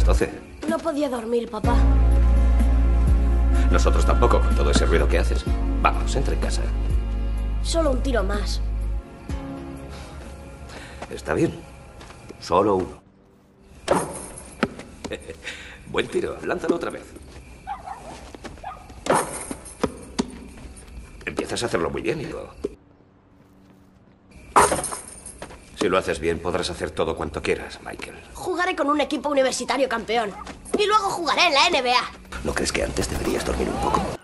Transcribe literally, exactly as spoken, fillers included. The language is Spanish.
doce. No podía dormir, papá. Nosotros tampoco, con todo ese ruido que haces. Vamos, entra en casa. Solo un tiro más. Está bien. Solo uno. Buen tiro. Lánzalo otra vez. Empiezas a hacerlo muy bien, hijo. Si lo haces bien, podrás hacer todo cuanto quieras, Michael. Jugaré con un equipo universitario campeón. Y luego jugaré en la N B A. ¿No crees que antes deberías dormir un poco?